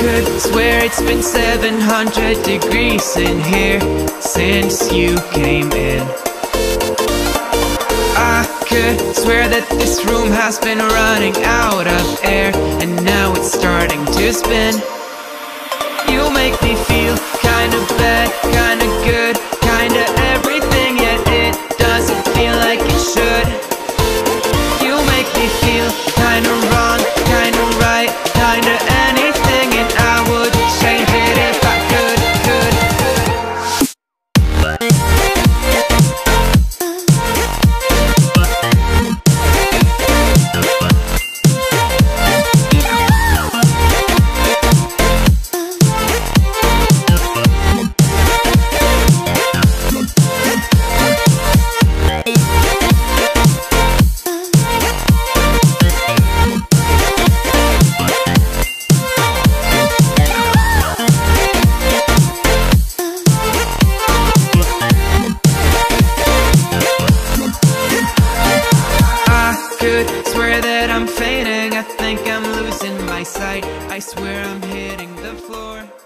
could swear it's been 700 degrees in here since you came in. I could swear that this room has been running out of air, and now it's starting to spin. You make me feel kinda bad, kinda good, kinda everything, yet it doesn't feel like it should. You make me feel kinda wrong, kinda right, kinda anything, and I would change it if I could. Swear that I'm fainting, I think I'm losing my sight, I swear I'm hitting the floor.